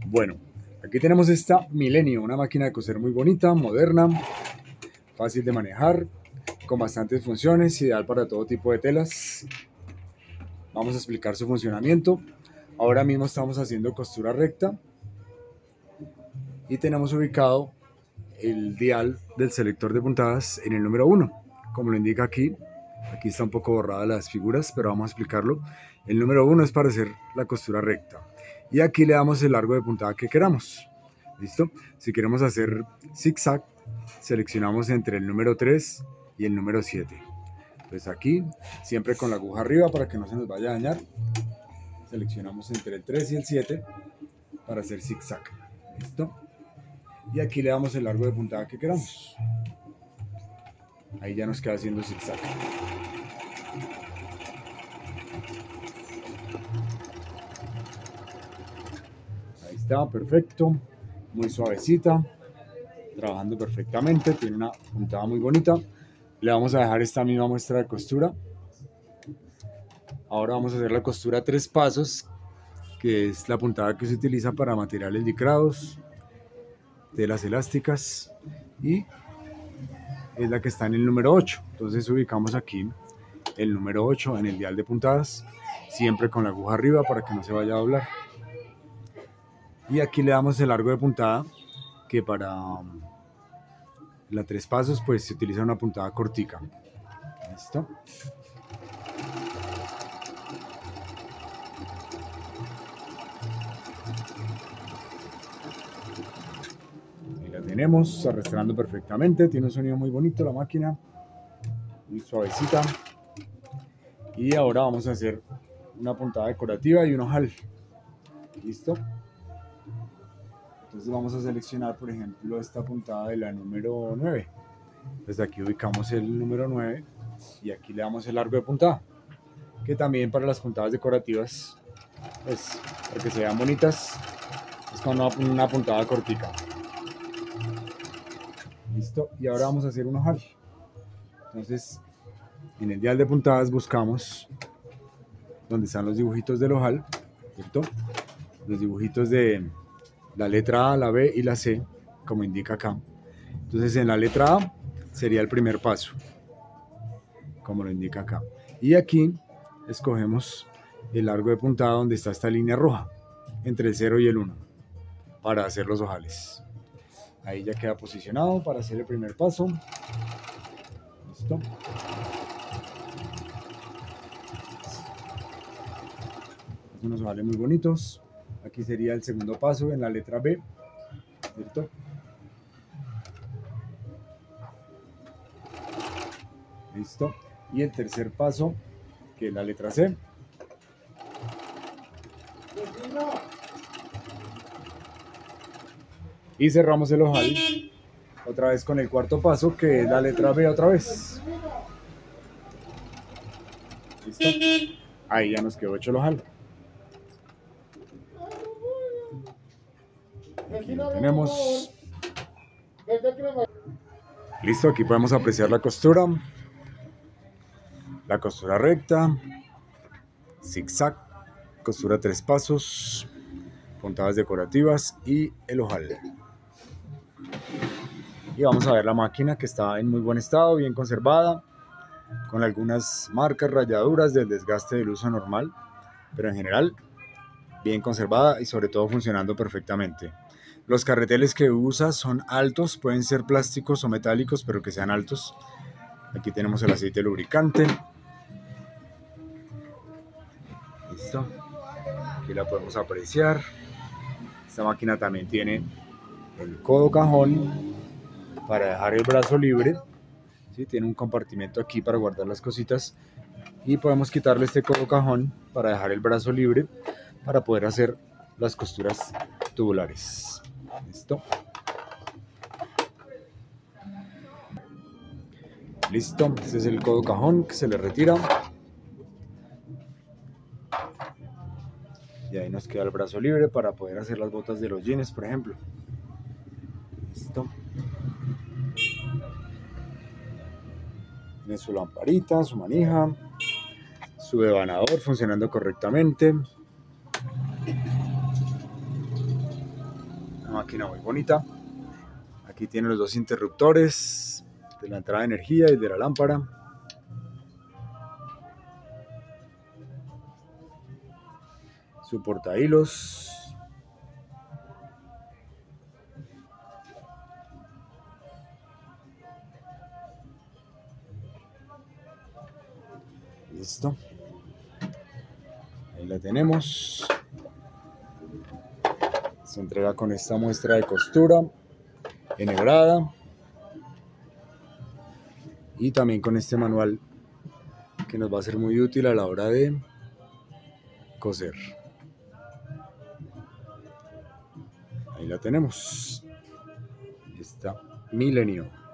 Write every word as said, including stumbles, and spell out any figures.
Bueno, aquí tenemos esta Milenio, una máquina de coser muy bonita, moderna, fácil de manejar, con bastantes funciones, ideal para todo tipo de telas. Vamos a explicar su funcionamiento. Ahora mismo estamos haciendo costura recta y tenemos ubicado el dial del selector de puntadas en el número uno, como lo indica aquí. Aquí está un poco borradas las figuras, pero vamos a explicarlo. El número uno es para hacer la costura recta. Y aquí le damos el largo de puntada que queramos. ¿Listo? Si queremos hacer zigzag, seleccionamos entre el número tres y el número siete. Pues aquí, siempre con la aguja arriba para que no se nos vaya a dañar, seleccionamos entre el tres y el siete para hacer zigzag. ¿Listo? Y aquí le damos el largo de puntada que queramos. Ahí ya nos queda haciendo zigzag. Ahí está, perfecto. Muy suavecita. Trabajando perfectamente. Tiene una puntada muy bonita. Le vamos a dejar esta misma muestra de costura. Ahora vamos a hacer la costura tres pasos, que es la puntada que se utiliza para materiales licrados, telas elásticas, y es la que está en el número ocho. Entonces ubicamos aquí el número ocho en el dial de puntadas, siempre con la aguja arriba para que no se vaya a doblar. Y aquí le damos el largo de puntada, que para la tres pasos pues se utiliza una puntada cortica. ¿Listo? Ahí la tenemos arrastrando perfectamente. Tiene un sonido muy bonito la máquina, muy suavecita. Y ahora vamos a hacer una puntada decorativa y un ojal. ¿Listo? Entonces vamos a seleccionar, por ejemplo, esta puntada de la número nueve. Desde aquí ubicamos el número nueve y aquí le damos el largo de puntada, que también para las puntadas decorativas, pues, para que se vean bonitas, es con una, una puntada cortica. Listo, y ahora vamos a hacer un ojal. Entonces, en el dial de puntadas buscamos donde están los dibujitos del ojal, ¿cierto? Los dibujitos de la letra A, la B y la C, como indica acá. Entonces en la letra A sería el primer paso, como lo indica acá. Y aquí escogemos el largo de puntada donde está esta línea roja, entre el cero y el uno, para hacer los ojales. Ahí ya queda posicionado para hacer el primer paso. Listo. Unos ojales muy bonitos. Aquí sería el segundo paso en la letra B, ¿cierto? Listo. Y el tercer paso, que es la letra C. Y cerramos el ojal otra vez con el cuarto paso, que es la letra B otra vez. ¿Listo? Ahí ya nos quedó hecho el ojal. Aquí lo tenemos. Listo, aquí podemos apreciar la costura. La costura recta, zigzag, costura tres pasos, puntadas decorativas y el ojal. Y vamos a ver la máquina, que está en muy buen estado, bien conservada, con algunas marcas, rayaduras del desgaste del uso normal, pero en general bien conservada y sobre todo funcionando perfectamente. Los carreteles que usa son altos, pueden ser plásticos o metálicos, pero que sean altos. Aquí tenemos el aceite lubricante. Listo. Aquí la podemos apreciar. Esta máquina también tiene el codo cajón para dejar el brazo libre. ¿Sí? Tiene un compartimento aquí para guardar las cositas. Y podemos quitarle este codo cajón para dejar el brazo libre, para poder hacer las costuras tubulares. Listo. Listo. Este es el codo cajón que se le retira. Y ahí nos queda el brazo libre para poder hacer las botas de los jeans, por ejemplo. Listo. Tiene su lamparita, su manija, su devanador funcionando correctamente. máquina muy bonita. Aquí tiene los dos interruptores de la entrada de energía y de la lámpara. Su portahilos. Listo. Ahí la tenemos. Se entrega con esta muestra de costura enhebrada y también con este manual que nos va a ser muy útil a la hora de coser. Ahí la tenemos. Esta Milenio.